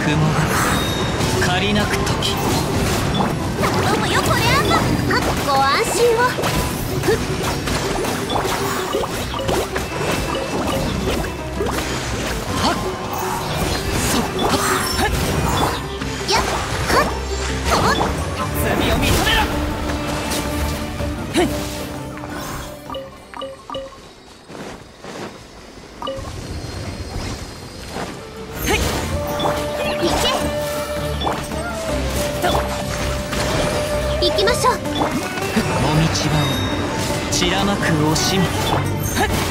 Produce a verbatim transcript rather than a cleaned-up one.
雲が借りなく時。 頼むよこれあんま。はっご安心を。ふっはっそっはっやっはっとっ罪を認めろ。ふっ行きましょう。 もみちばを散らまく惜しみ。ふっ